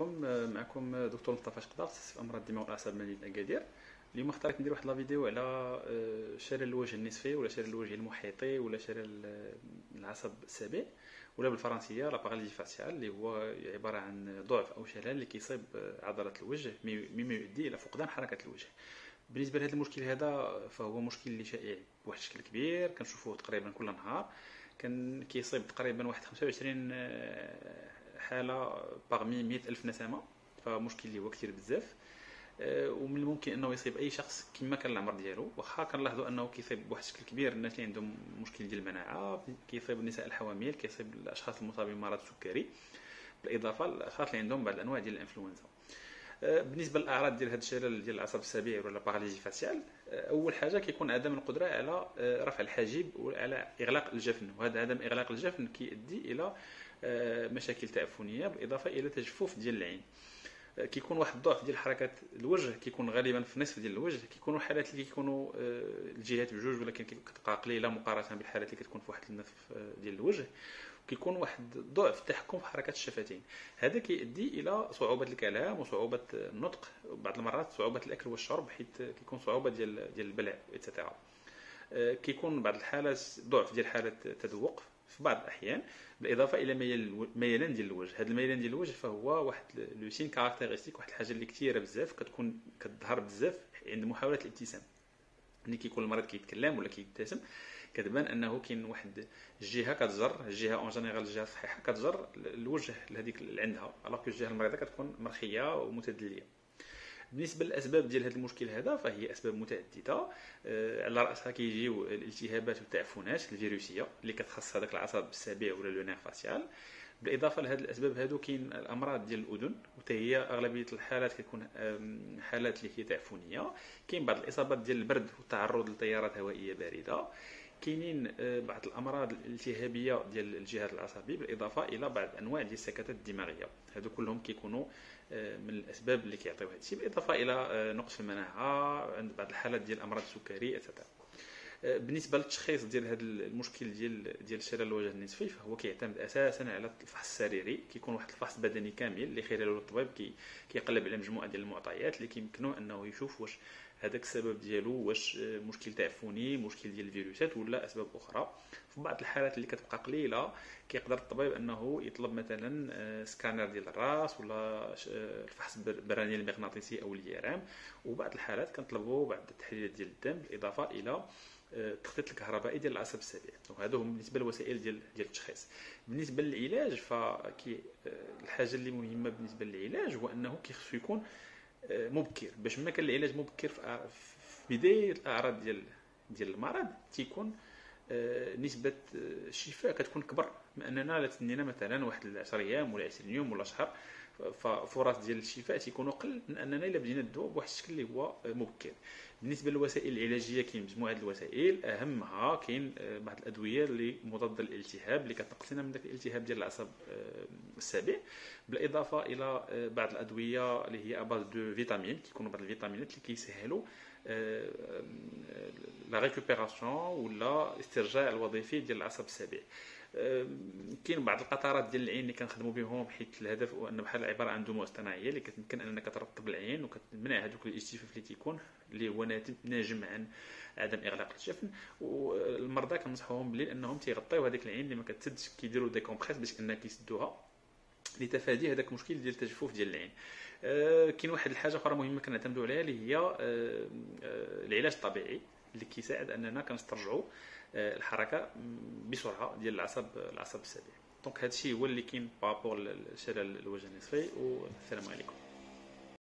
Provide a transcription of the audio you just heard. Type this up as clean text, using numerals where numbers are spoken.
عليكم. معكم دكتور مصطفى شقدار، تخصص في امراض الدماغ والاعصاب من مدينه اكادير. اليوم اختاريت ندير واحد لا فيديو على شلل الوجه النصفي ولا شلل الوجه المحيطي ولا شلل العصب السابع، ولا بالفرنسيه لا باراليزي فاسيال، اللي هو عباره عن ضعف او شلل اللي كيصيب عضله الوجه مما يؤدي الى فقدان حركه الوجه. بالنسبه لهذا المشكل هذا فهو مشكل اللي شائع بواحد الشكل كبير، كنشوفوه تقريبا كل نهار. كان كيصيب تقريبا واحد 25 حاله باغمي 100,000 نسمه، فمشكل اللي هو كثير بزاف. ومن الممكن انه يصيب اي شخص كما كان العمر ديالو، واخا كنلاحظوا انه كيصيب بواحد الشكل كبير الناس اللي عندهم مشكل ديال المناعه، كيصيب النساء الحوامل، كيصيب الاشخاص المصابين بمرض السكري، بالاضافه للاشخاص اللي عندهم بعض الانواع ديال الانفلونزا. بالنسبه للاعراض ديال هذا الشلل ديال العصب السابع ولا باراليزي فاسيال، اول حاجه كيكون عدم القدره على رفع الحاجب وعلى اغلاق الجفن، وهذا عدم اغلاق الجفن كيؤدي الى مشاكل تعفنيه بالاضافه الى تجفف ديال العين. كيكون واحد الضعف ديال حركه الوجه، كيكون غالبا في النصف ديال الوجه. كيكونوا حالات اللي كيكونوا الجهات بجوج، ولكن كتبقى قليله مقارنه بالحالات اللي كتكون في واحد النصف ديال الوجه. كيكون واحد ضعف التحكم في حركه الشفتين، هذا كيؤدي الى صعوبه الكلام وصعوبه النطق، وبعض المرات صعوبه الاكل والشرب، حيت كيكون صعوبه ديال البلع ايتترا. كيكون بعض الحالات ضعف ديال حاله التذوق في بعض الاحيان، بالاضافه الى ميلان ديال الوجه. هذا الميلان ديال الوجه فهو واحد لو سين كاركتيرستيك، واحد الحاجه اللي كثيره بزاف كتكون كتظهر بزاف عند محاوله الابتسام. ملي كيكون المريض كيتكلم ولا كيبتسم، كتبان انه كاين واحد الجهه كتجر، الجهه اون جينيرال الجهه الصحيحه كتجر الوجه لهذيك اللي عندها، الوغ الجهه المريضه كتكون مرخيه ومتدليه. بالنسبه للاسباب ديال هذا المشكل هذا فهي اسباب متعدده، على راسها كيجيو الالتهابات والتعفنات الفيروسيه اللي كتخص هذاك العصب السابع ولا لو نير فاسيال. بالاضافه لهاد الاسباب هادو كاين الامراض ديال الاذن، وحتى هي اغلبيه الحالات كتكون حالات اللي هي تعفنيه. كاين بعض الاصابات ديال البرد والتعرض لتيارات هوائيه بارده. كاينين بعض الامراض الالتهابيه ديال الجهاز العصبي، بالاضافه الى بعض انواع ديال السكتات الدماغيه. هادو كلهم كيكونوا من الاسباب اللي كيعطيو هذا الشيء، بالاضافه الى نقص في المناعه عند بعض الحالات ديال امراض السكري اتسيتيرا. بالنسبه للتشخيص ديال هذا المشكل ديال شلل الوجه النصفي، فهو كيعتمد اساسا على الفحص السريري. كيكون واحد الفحص بدني كامل اللي خلاله الطبيب كيقلب على مجموعه ديال المعطيات اللي كيمكنوا انه يشوف واش هذاك السبب ديالو واش مشكل تعفني، مشكل ديال الفيروسات، ولا اسباب اخرى. في بعض الحالات اللي كتبقى قليله كيقدر الطبيب انه يطلب مثلا سكانر ديال الراس ولا الفحص البراني المغناطيسي او اليرام. وبعض الحالات كنطلبوا بعض التحليلات ديال الدم، بالاضافه الى التخطيط الكهربائي ديال العصب السابع. وهذا هو بالنسبه للوسائل ديال التشخيص. بالنسبه للعلاج الحاجه اللي مهمه بالنسبه للعلاج هو انه كيخصو يكون مبكر. باش ما كان العلاج مبكر في بدايه الاعراض ديال المرض، تيكون نسبه الشفاء كتكون كبر من اننا لا تنينا مثلا واحد 10 ايام ولا 20 يوم ولا شهر، ففرص ديال الشفاء تيكونوا اقل من اننا الا بدينا الدواء بواحد الشكل اللي هو مبكر. بالنسبه للوسائل العلاجيه كاين مجموعه الوسائل، اهمها كاين بعض الادويه اللي مضاده للالتهاب اللي كتنقص لنا من داك الالتهاب ديال العصب السابع، بالاضافه الى بعض الادويه اللي هي اباز دو فيتامين. كيكونوا بعض الفيتامينات اللي كيسهلوا لا ريكوبيراسيون ولا استرجاع الوظيفي ديال العصب السابع. كاين بعض القطرات ديال العين اللي كنخدموا بهم، حيت الهدف هو ان بحال عباره عن دموع اصطناعيه اللي كتمكن انك ترطب العين وكتمنع هذوك الاجتفاف اللي تيكون اللي هو ناجم عن عدم اغلاق الجفن. والمرضى كنصحوهم بلي انهم تيغطيو هذيك العين اللي ما كتسدش، كيديروا دي كومبريس باش انك كيسدوها لتفادي هذاك المشكل ديال التجفف ديال العين. كاين واحد الحاجه اخرى مهمه كنعتمدوا عليها اللي هي العلاج الطبيعي اللي كيساعد اننا كنسترجعوا الحركه بسرعه ديال العصب السابع. دونك هذا الشيء هو اللي كاين بابور لشلل الوجه النصفي. والسلام عليكم.